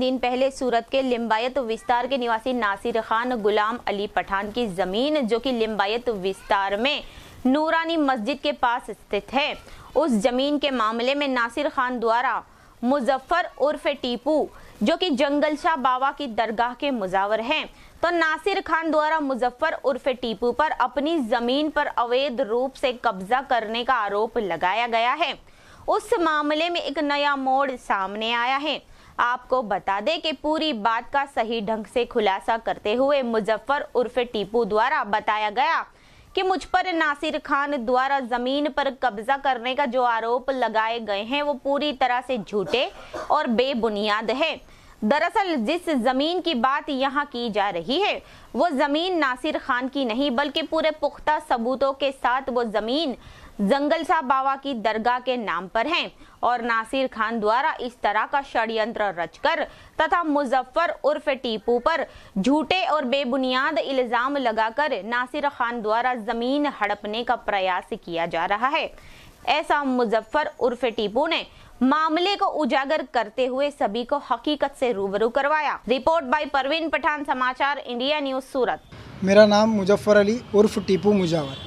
दिन पहले सूरत के लिम्बायत विस्तार के निवासी नासिर खान गुलाम अली पठान की जमीन, जो कि लिम्बायत विस्तार में नूरानी मस्जिद के पास स्थित है, उस जमीन के मामले में नासिर खान द्वारा मुजफ्फर उर्फ टीपू, जो कि जंगलशाह बाबा की दरगाह के मुजावर हैं, तो नासिर खान द्वारा मुजफ्फर उर्फ टीपू पर अपनी जमीन पर अवैध रूप से कब्जा करने का आरोप लगाया गया है। उस मामले में एक नया मोड़ सामने आया है। आपको बता दें कि पूरी बात का सही ढंग से खुलासा करते हुए मुजफ्फर उर्फ टीपू द्वारा बताया गया कि मुझ पर नासिर खान द्वारा जमीन पर कब्जा करने का जो आरोप लगाए गए हैं वो पूरी तरह से झूठे और बेबुनियाद है। दरअसल जिस जमीन की बात यहाँ की जा रही है वो जमीन नासिर खान की नहीं, बल्कि पूरे पुख्ता सबूतों के साथ वो जमीन जंगलशाह बाबा की दरगाह के नाम पर है और नासिर खान द्वारा इस तरह का षड्यंत्र रचकर तथा मुजफ्फर उर्फ टीपू पर झूठे और बेबुनियाद इल्जाम लगाकर नासिर खान द्वारा जमीन हड़पने का प्रयास किया जा रहा है। ऐसा मुजफ्फर उर्फ टीपू ने मामले को उजागर करते हुए सभी को हकीकत से रूबरू करवाया। रिपोर्ट बाय परवीन पठान, समाचार इंडिया न्यूज, सूरत। मेरा नाम मुजफ्फर अली उर्फ टीपू मुजावर।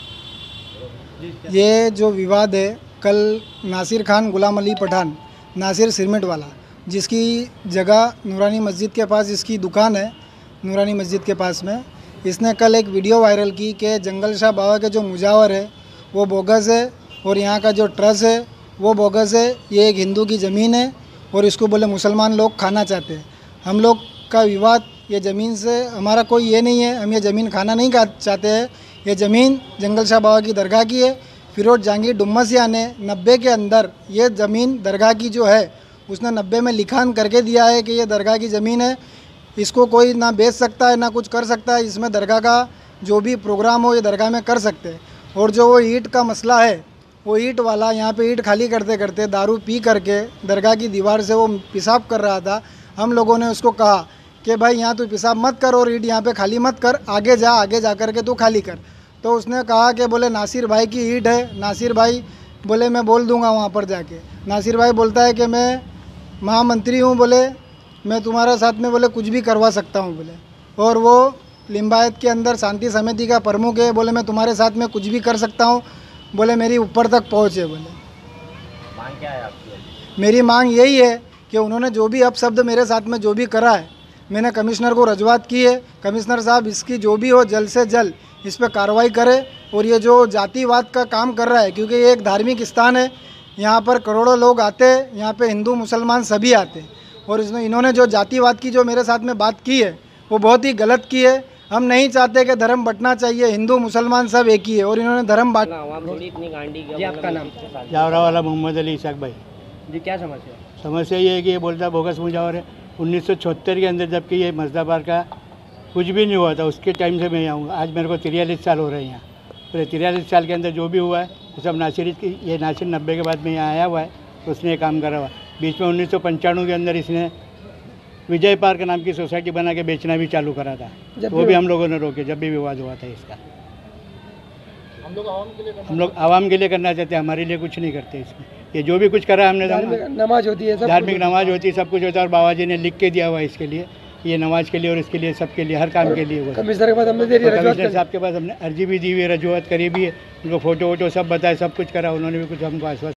ये जो विवाद है, कल नासिर खान गुलाम अली पठान, नासिर सिरमिट वाला, जिसकी जगह नूरानी मस्जिद के पास इसकी दुकान है, नूरानी मस्जिद के पास में, इसने कल एक वीडियो वायरल की कि जंगलशाह बाबा के जो मुजावर है वो बोगस है और यहाँ का जो ट्रस्ट है वो बोगस है। ये एक हिंदू की ज़मीन है और इसको बोले मुसलमान लोग खाना चाहते हैं। हम लोग का विवाद ये ज़मीन से, हमारा कोई ये नहीं है, हम ये ज़मीन खाना नहीं चाहते हैं। ये ज़मीन जंगलशाह बाबा की दरगाह की है। फिरोज जहांगीर डुम्मसिया ने 90 के अंदर ये ज़मीन दरगाह की जो है उसने 90 में लिखान करके दिया है कि ये दरगाह की ज़मीन है, इसको कोई ना बेच सकता है ना कुछ कर सकता है। इसमें दरगाह का जो भी प्रोग्राम हो ये दरगाह में कर सकते हैं। और जो वो ईंट का मसला है, वो ईंट वाला यहाँ पे ईंट खाली करते करते दारू पी करके दरगाह की दीवार से वो पेशाब कर रहा था। हम लोगों ने उसको कहा कि भाई यहाँ तू पेशाब मत कर और ईंट यहाँ पे खाली मत कर, आगे जा कर के तू खाली कर। तो उसने कहा कि बोले नासिर भाई की ईंट है। नासिर भाई बोले मैं बोल दूंगा वहाँ पर जाके। नासिर भाई बोलता है कि मैं महामंत्री हूँ, बोले मैं तुम्हारे साथ में बोले कुछ भी करवा सकता हूँ बोले, और वो लिम्बायत के अंदर शांति समिति का प्रमुख है, बोले मैं तुम्हारे साथ में कुछ भी कर सकता हूँ, बोले मेरी ऊपर तक पहुँच है। बोले मांग क्या है आपकी? मेरी मांग यही है कि उन्होंने जो भी अपशब्द मेरे साथ में जो भी करा है, मैंने कमिश्नर को रजूआत की है। कमिश्नर साहब इसकी जो भी हो जल्द से जल्द इस पर कार्रवाई करे। और ये जो जातिवाद का काम कर रहा है, क्योंकि ये एक धार्मिक स्थान है, यहाँ पर करोड़ों लोग आते हैं, यहाँ पे हिंदू मुसलमान सभी आते हैं, और इन्होंने जो जातिवाद की जो मेरे साथ में बात की है वो बहुत ही गलत की है। हम नहीं चाहते कि धर्म बंटना चाहिए, हिंदू मुसलमान सब एक ही है, और इन्होंने धर्म बांट। जी आपका नाम? जावरा वाला मोहम्मद अली इसाक भाई। जी क्या समस्या? समस्या ये है कि ये बोलता बोगस मुजावर है। 1976 के अंदर जबकि ये मजदाबार का कुछ भी नहीं हुआ था, उसके टाइम से मैं यहाँ हूँ। आज मेरे को 43 साल हो रहे हैं यहाँ। पूरे 43 साल के अंदर जो भी हुआ है वो सब नासिर ये नासिर 90 के बाद में यहाँ आया हुआ है, तो उसने ये काम करा हुआ। बीच में 1995 के अंदर इसने विजय पार्क नाम की सोसाइटी बना के बेचना भी चालू करा था, वो भी हम लोगों ने रोके जब भी विवाद हुआ था इसका। हम लोग आवाम के लिए करना चाहते हैं, हमारे लिए कुछ नहीं करते इसमें। ये जो भी कुछ करा हमने, नमाज होती है, धार्मिक नमाज होती है, सब कुछ होता है, और बाबा जी ने लिख के दिया हुआ है इसके लिए, ये नमाज के लिए और इसके लिए, सबके लिए, हर काम के लिए। कमिश्नर के पास हमने कमिश्नर साहब के पास हमने अर्जी भी दी हुई है, रजूआत करी भी है, उनको फ़ोटो वोटो सब बताए, सब कुछ करा, उन्होंने भी कुछ हमको आश्वासन